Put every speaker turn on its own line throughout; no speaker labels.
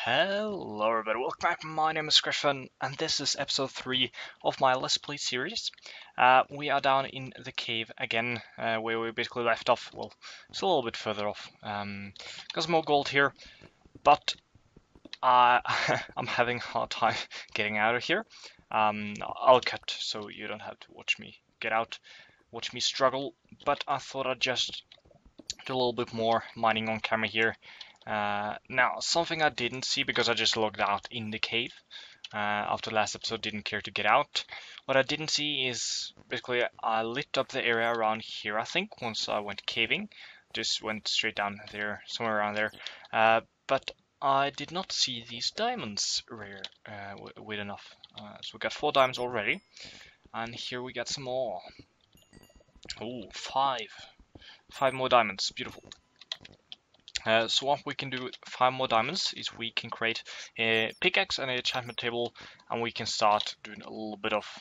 Hello everybody, welcome back. My name is Griffin and this is episode 3 of my Let's Play series. We are down in the cave again, where we basically left off. Well, it's a little bit further off. Got some more gold here, but I'm having a hard time getting out of here. I'll cut so you don't have to watch me get out, watch me struggle, but I thought I'd just do a little bit more mining on camera here. Now, something I didn't see because I just logged out in the cave after the last episode, didn't care to get out. What I didn't see is basically I lit up the area around here, I think, once I went caving. Just went straight down there, somewhere around there. But I did not see these diamonds rare with enough. So we got 4 diamonds already. And here we got some more. Oh, 5. 5 more diamonds, beautiful. So what we can do with 5 more diamonds is we can create a pickaxe and an enchantment table, and we can start doing a little bit of,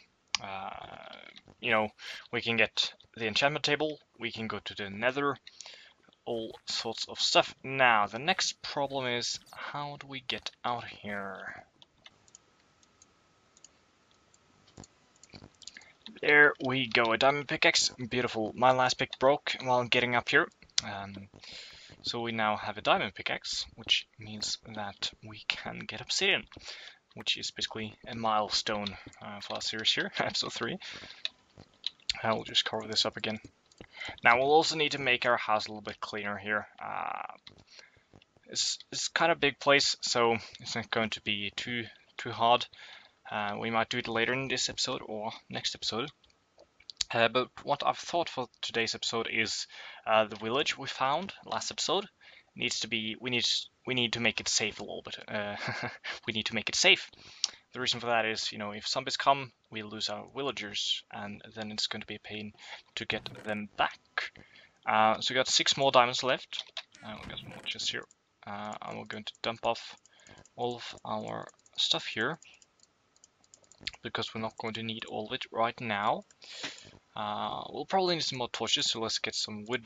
we can get the enchantment table, we can go to the nether, all sorts of stuff. Now, the next problem is, how do we get out here? There we go, a diamond pickaxe, beautiful. My last pick broke while getting up here. So we now have a diamond pickaxe, which means that we can get obsidian, which is basically a milestone for our series here, episode 3. I'll just cover this up again. Now we'll also need to make our house a little bit cleaner here. It's kind of a big place, so it's not going to be too hard. We might do it later in this episode or next episode. But what I've thought for today's episode is the village we found last episode needs to be. We need to make it safe a little bit. We need to make it safe. The reason for that is, if zombies come, we lose our villagers, and then it's going to be a pain to get them back. So we got 6 more diamonds left. We got some more chests here, and we're going to dump off all of our stuff here because we're not going to need all of it right now. We'll probably need some more torches, so let's get some wood.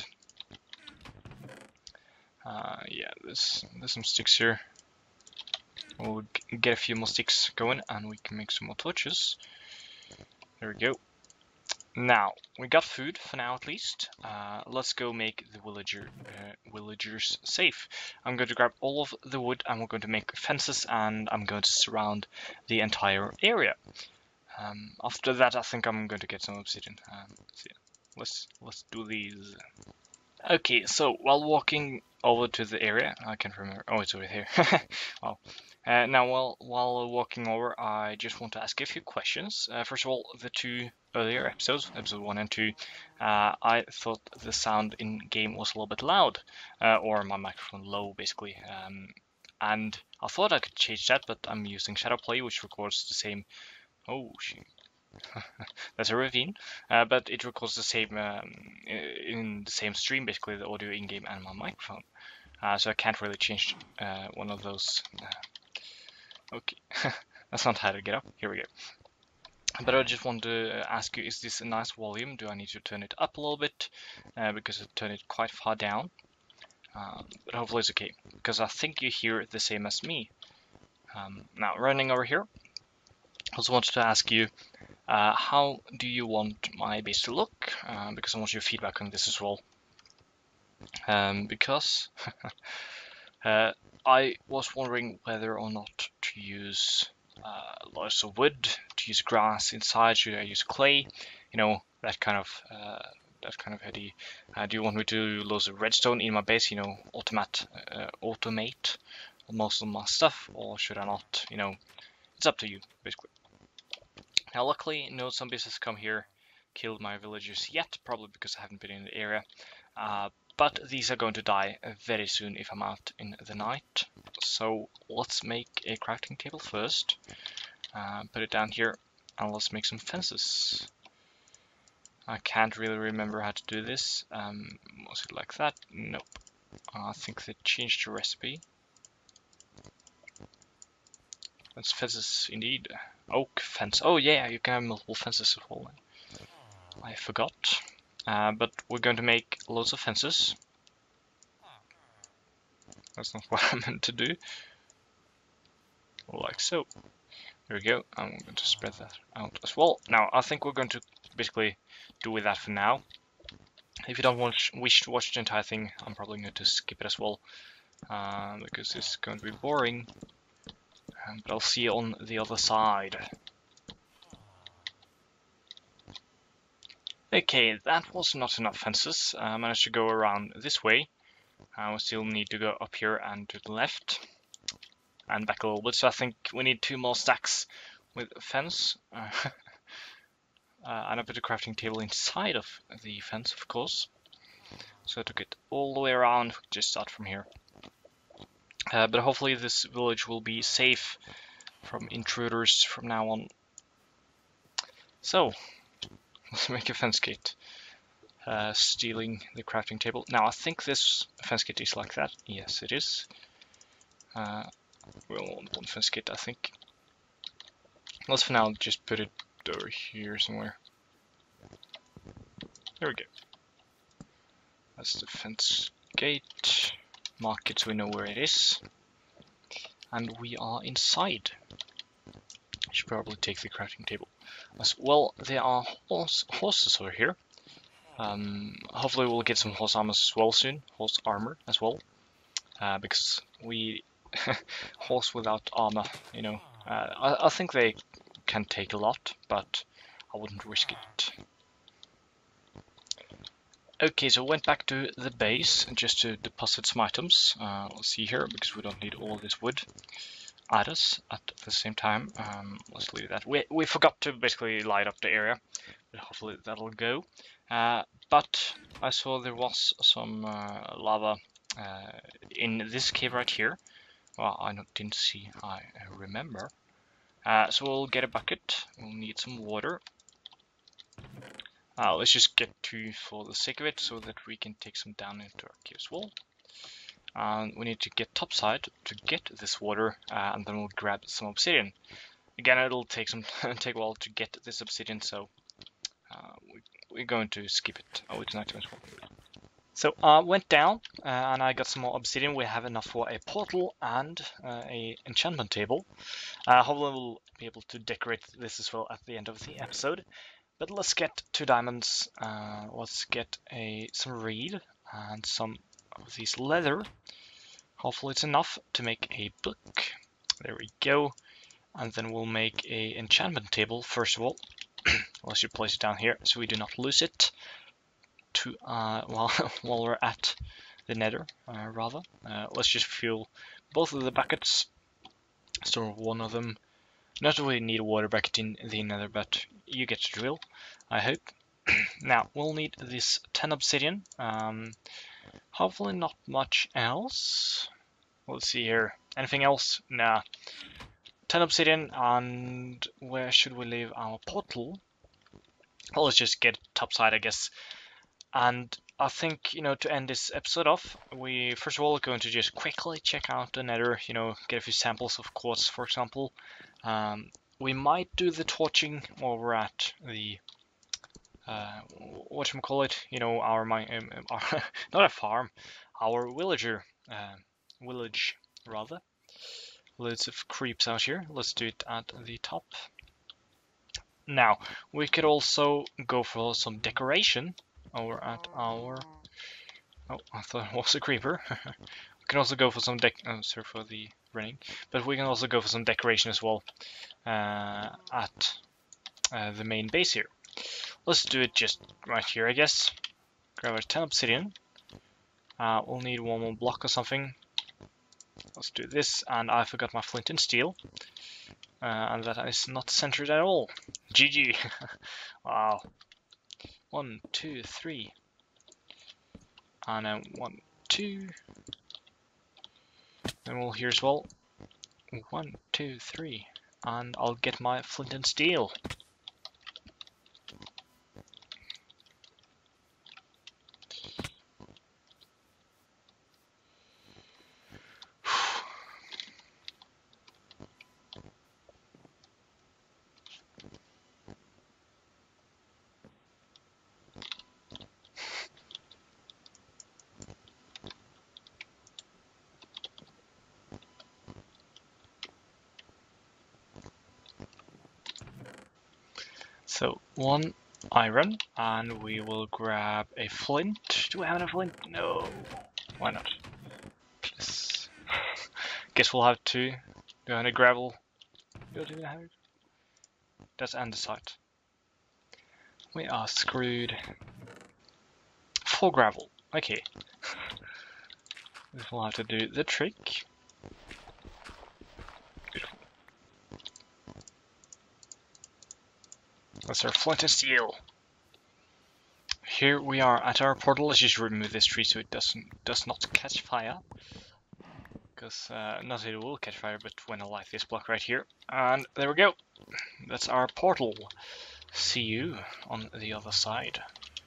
Yeah, there's some sticks here. We'll get a few more sticks going and we can make some more torches. There we go. Now, we got food for now at least. Let's go make the villagers safe. I'm going to grab all of the wood and we're going to make fences, and I'm going to surround the entire area. After that, I think I'm going to get some obsidian. So yeah, let's do these. Okay, so while walking over to the area, I can't remember. Oh, it's over here. Well, now while walking over, I just want to ask a few questions. First of all, the 2 earlier episodes, episode 1 and 2, I thought the sound in game was a little bit loud, or my microphone low, basically. And I thought I could change that, but I'm using Shadowplay, which records the same. Oh, that's a ravine, but it records the same in the same stream, basically the audio in-game and my microphone. So I can't really change one of those. Okay, that's not how to get up. Here we go. But I just want to ask you: is this a nice volume? Do I need to turn it up a little bit because I turned it quite far down? But hopefully it's okay, because I think you hear it the same as me. Now running over here, I also wanted to ask you. How do you want my base to look? Because I want your feedback on this as well. Because I was wondering whether or not to use lots of wood, to use grass inside. Should I use clay? That kind of idea. Do you want me to use loads of redstone in my base? Automate most of my stuff, or should I not? It's up to you, basically. Now, luckily, no zombies has come here, killed my villagers yet, probably because I haven't been in the area. But these are going to die very soon if I'm out in the night. So let's make a crafting table first. Put it down here, and let's make some fences. I can't really remember how to do this. Was it like that? Nope. I think they changed the recipe. That's fences indeed. Oak fence. Oh yeah, you can have multiple fences as well. I forgot. But we're going to make loads of fences. That's not what I meant to do. like so. There we go. I'm going to spread that out as well. Now, I think we're going to basically do with that for now. If you don't wish to watch the entire thing, I'm probably going to skip it as well, because it's going to be boring. But I'll see you on the other side. Okay, that was not enough fences. I managed to go around this way. We still need to go up here and to the left. And back a little bit, so I think we need 2 more stacks with a fence. And I put a crafting table inside of the fence, of course. So I took it all the way around, just start from here. But hopefully this village will be safe from intruders from now on. So, let's make a fence gate. Stealing the crafting table. Now I think this fence gate is like that. Yes, it is. We'll want one fence gate, I think. Let's for now just put it over here somewhere. There we go. That's the fence gate. Mark it so we know where it is. And we are inside. Should probably take the crafting table as well. There are horses over here. Hopefully we'll get some horse armor as well soon. Horse armor as well. Because we horse without armor, you know. I think they can take a lot, but I wouldn't risk it. Okay, so I went back to the base just to deposit some items. Let's see here, because we don't need all this wood at us at the same time. Let's leave that. We forgot to basically light up the area, but hopefully that'll go. But I saw there was some lava in this cave right here. Well, I didn't see, I remember. So we'll get a bucket. We'll need some water. Let's just get 2 for the sake of it, so that we can take some down into our cave as well. And we need to get topside to get this water, and then we'll grab some obsidian. Again, it'll take take a while to get this obsidian, so we're going to skip it. Oh, it's not as well. So I went down and I got some more obsidian. We have enough for a portal and a enchantment table. Hopefully we'll be able to decorate this as well at the end of the episode. But let's get 2 diamonds. Let's get some reed and some of these leather. Hopefully it's enough to make a book. There we go. And then we'll make a enchantment table first of all. Let's just place it down here so we do not lose it while we're at the nether, rather. Let's just fill both of the buckets. Store one of them. Not that we need a water bucket in the nether, but you get the drill, I hope. Now, we'll need this 10 obsidian. Hopefully not much else. Let's see here. Anything else? Nah. 10 obsidian, and where should we leave our portal? Well, let's just get topside, I guess. And I think, you know, to end this episode off, we first of all are going to just quickly check out the nether, you know, get a few samples of quartz, for example. We might do the torching while we're at the, whatchamacallit, you know, our not a farm, our village, rather. Loads of creeps out here. Let's do it at the top. Now, we could also go for some decoration over at our... Oh, I thought it was a creeper. We can also go for some sorry for the running. But we can also go for some decoration as well at the main base here. Let's do it just right here, I guess. Grab our 10 obsidian. We'll need 1 more block or something. Let's do this, and I forgot my flint and steel. And that is not centered at all. GG! Wow. 1, 2, 3. And then 1, 2. Then we'll here as well. 1, 2, 3. And I'll get my flint and steel. So 1 iron, and we will grab a flint. Do I have a flint? No. Why not? Please. Guess we'll have to go on a gravel. Don't even have it. That's andesite. We are screwed. 4 gravel. Okay. This will have to do the trick. Beautiful. That's our flint and steel. Here we are at our portal. Let's just remove this tree so it does not catch fire. Because not that it will catch fire, but when I light this block right here. And there we go. That's our portal. See you on the other side.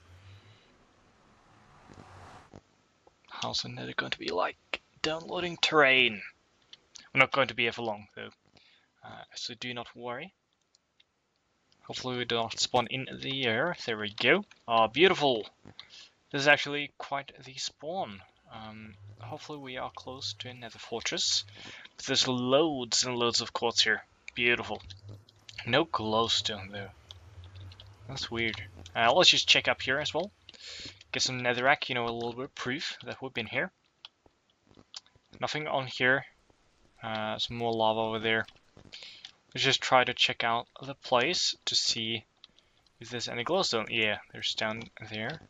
How's the nether going to be like? Downloading terrain. We're not going to be here for long though. So do not worry. Hopefully we do not spawn in the air. There we go. Ah, beautiful. This is actually quite the spawn. Hopefully we are close to another fortress. There's loads and loads of quartz here. Beautiful. No glowstone though. That's weird. Let's just check up here as well. Get some netherrack, you know, a little bit of proof that we've been here. Nothing on here. Some more lava over there. Let's just try to check out the place to see if there's any glowstone. Yeah, there's down there.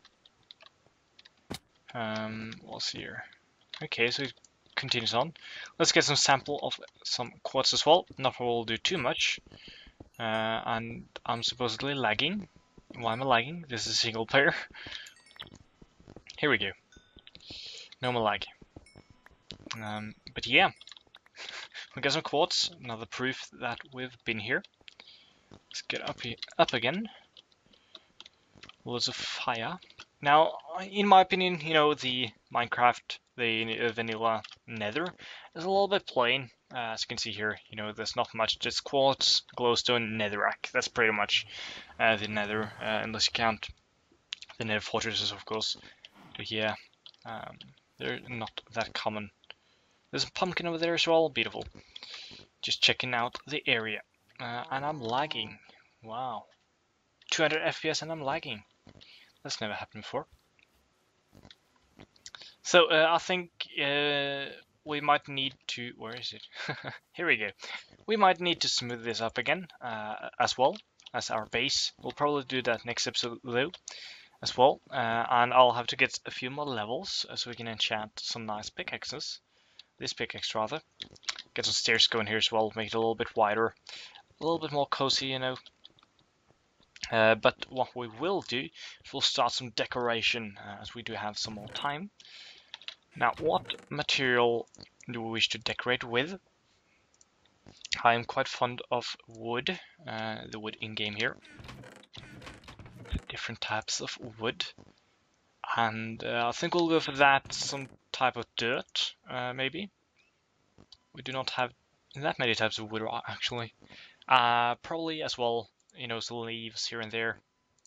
We'll see here. Okay, so it continues on. Let's get some sample of some quartz as well. Not what we'll do too much. And I'm supposedly lagging. Why am I lagging? This is a single player. Here we go. No more lag. But yeah, we got some quartz. Another proof that we've been here. Let's get up again. Loads of fire. Now, in my opinion, you know, the Minecraft, the vanilla nether is a little bit plain. As you can see here, you know, there's not much, just quartz, glowstone, netherrack. That's pretty much the nether, unless you count the nether fortresses, of course. But yeah, they're not that common. There's a pumpkin over there as well, beautiful. Just checking out the area. And I'm lagging. Wow. 200 FPS and I'm lagging. That's never happened before. So I think we might need to, where is it? Here we go. We might need to smooth this up again as well as our base. We'll probably do that next episode though as well. And I'll have to get a few more levels so we can enchant some nice pickaxes. This pickaxe rather. Get some stairs going here as well, make it a little bit wider. A little bit more cozy, you know. But what we will do is we'll start some decoration as we do have some more time. Now, what material do we wish to decorate with? I am quite fond of wood, the wood in-game here. Different types of wood. And I think we'll go for that, some type of dirt, maybe. We do not have that many types of wood, actually. Probably as well, you know, some leaves here and there.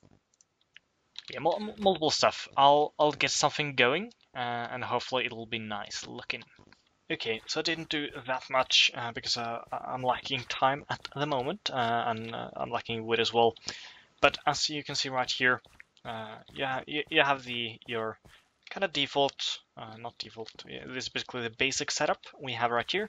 Yeah, multiple stuff. I'll get something going, and hopefully it'll be nice looking. Okay, so I didn't do that much because I'm lacking time at the moment, and I'm lacking wood as well. But as you can see right here, yeah, you have your kind of default, not default. Yeah, this is basically the basic setup we have right here.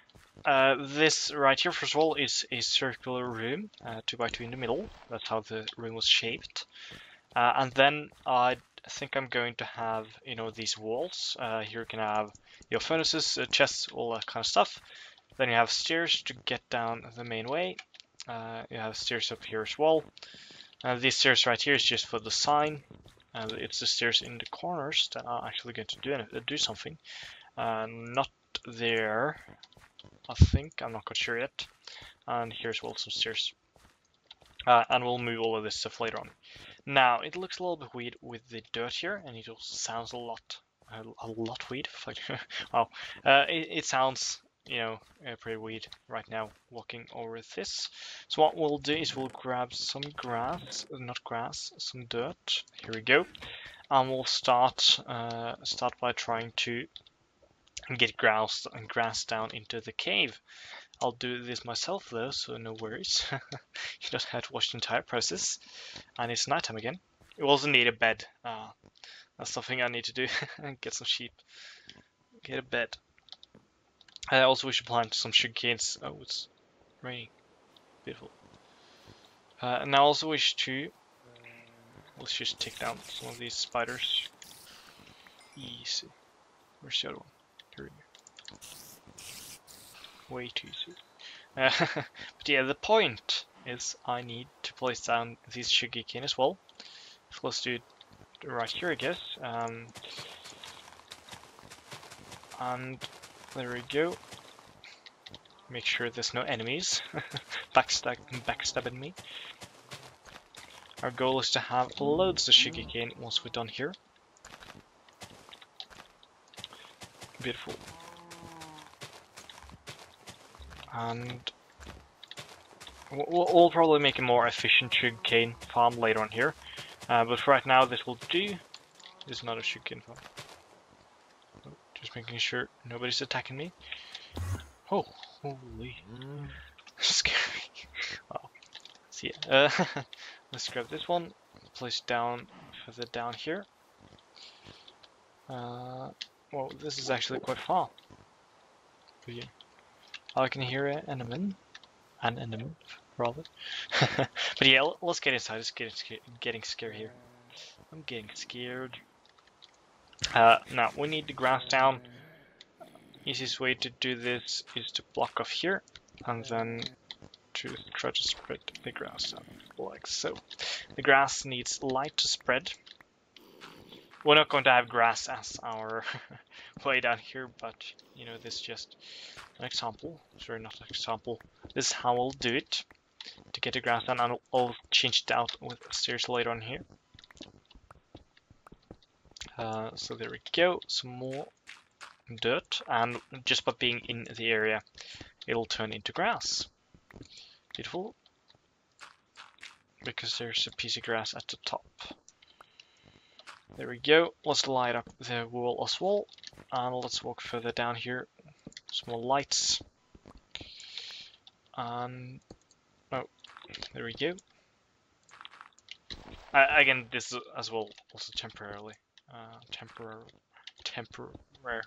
This right here, first of all, is a circular room, 2x2 in the middle. That's how the room was shaped. And then I think I'm going to have, you know, these walls. Here you can have your furnaces, chests, all that kind of stuff. Then you have stairs to get down the main way. You have stairs up here as well. These stairs right here is just for the sign. It's the stairs in the corners that are actually going to do something. Not there, I think. I'm not quite sure yet. And here's well some stairs. And we'll move all of this stuff later on. Now, it looks a little bit weird with the dirt here, and it also sounds a lot weird. Wow. It sounds, you know, pretty weird right now walking over this. So what we'll do is we'll grab some grass, not grass, some dirt. Here we go. And we'll start by trying to get grass down into the cave. I'll do this myself though, so no worries. You don't have to watch the entire process. And it's nighttime again. You also need a bed. That's something I need to do. Get some sheep. Get a bed. Also, we should plant some sugar canes. Oh, it's raining. Beautiful. And I also wish to... Let's just take down some of these spiders. Easy. Where's the other one? Here we go. Way too easy. But yeah, the point is I need to place down these sugar cane as well. So let's do it right here, I guess. And there we go. Make sure there's no enemies backstabbing me. Our goal is to have loads of sugarcane once we're done here. Beautiful. And we'll probably make a more efficient sugarcane farm later on here. But for right now, this will do. There's another sugarcane farm. Just making sure nobody's attacking me. Oh, holy. Scary. Wow. So yeah, let's grab this one, place down further down here. Well, this is actually quite far. But yeah. I can hear an enemy, rather. But yeah, let's get inside. It's getting scared here. I'm getting scared. Now we need the grass down. Easiest way to do this is to block off here, and then to try to spread the grass out like so. The grass needs light to spread. We're not going to have grass as our way down here, but you know, this is just an example. Sorry, not an example. This is how we'll do it to get the grass down, and I'll change it out with stairs later on here. So there we go, some more dirt, and just by being in the area, it'll turn into grass. Beautiful. Because there's a piece of grass at the top. There we go. Let's light up the wall as well. And let's walk further down here. Some more lights. And oh, there we go. Again, this is as well also temporarily. Temporary.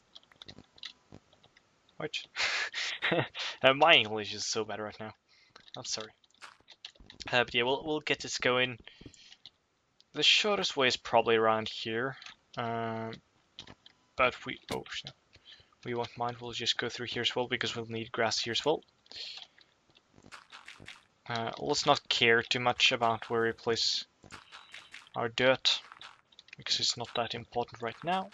What? My English is so bad right now. I'm sorry. But yeah, we'll get this going. The shortest way is probably around here. But we won't mind. We'll just go through here as well because we'll need grass here as well. Let's not care too much about where we place our dirt because it's not that important right now.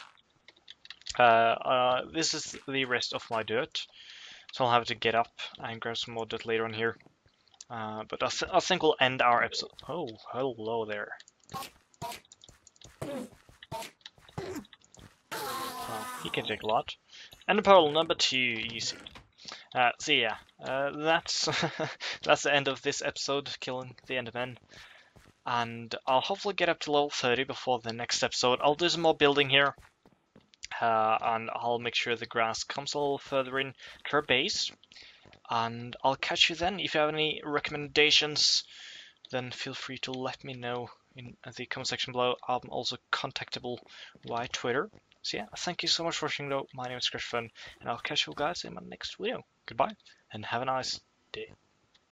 This is the rest of my dirt, so I'll have to get up and grab some more dirt later on here. But I think we'll end our episode. Oh, hello there. He can take a lot. And pearl number 2, easy. So yeah, that's that's the end of this episode, killing the Endermen. And I'll hopefully get up to level 30 before the next episode. I'll do some more building here. And I'll make sure the grass comes a little further in to our base. And I'll catch you then. If you have any recommendations, then feel free to let me know in the comment section below. I'm also contactable via Twitter. So yeah, thank you so much for watching though. My name is Christopher, and I'll catch you guys in my next video. Goodbye, and have a nice day.